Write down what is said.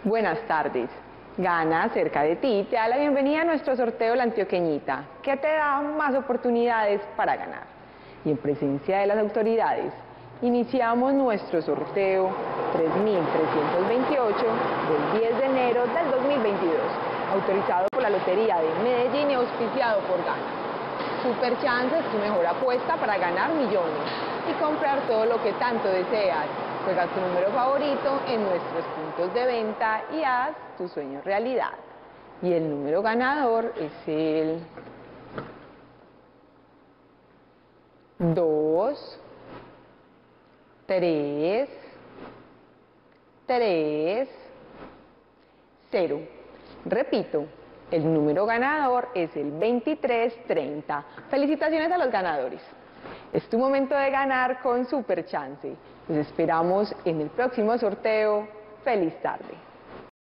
Buenas tardes. Gana cerca de ti te da la bienvenida a nuestro sorteo La Antioqueñita, que te da más oportunidades para ganar. Y en presencia de las autoridades, iniciamos nuestro sorteo 3328 del 10 de enero del 2022, autorizado por la Lotería de Medellín y auspiciado por Gana. Superchance es tu mejor apuesta para ganar millones y comprar todo lo que tanto deseas. Juega tu número favorito en nuestros puntos de venta y haz tu sueño realidad. Y el número ganador es el 2, 3, 3, 0. Repito, el número ganador es el 2330. Felicitaciones a los ganadores. Es tu momento de ganar con Superchance. Los esperamos en el próximo sorteo. ¡Feliz tarde!